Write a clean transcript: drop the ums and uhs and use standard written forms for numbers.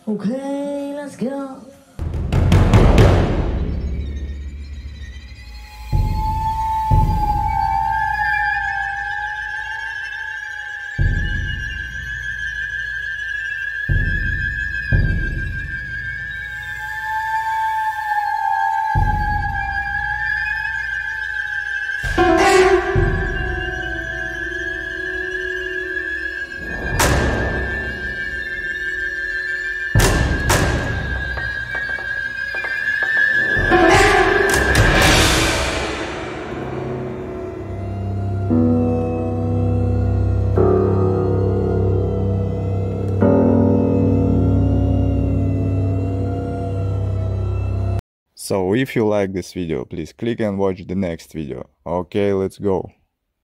Okay, let's go. So if you like this video, please click and watch the next video. Okay, let's go.